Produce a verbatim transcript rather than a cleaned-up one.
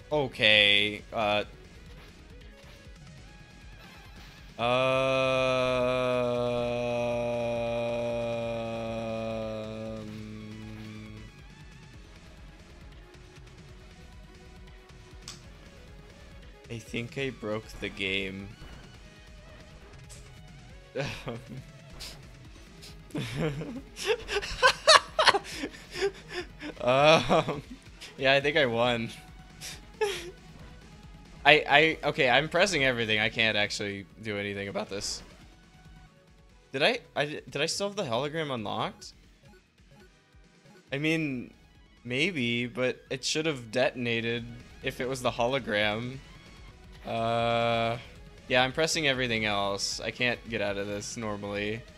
Okay. Uh. Um. I think I broke the game. um. Yeah, I think I won. I, I, okay, I'm pressing everything. I can't actually do anything about this. Did I, I, did I still have the hologram unlocked? I mean, maybe, but it should have detonated if it was the hologram. Uh, yeah, I'm pressing everything else. I can't get out of this normally.